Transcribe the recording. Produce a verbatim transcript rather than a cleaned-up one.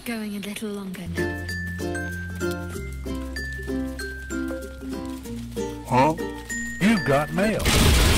keep going a little longer now. Huh? You've got mail.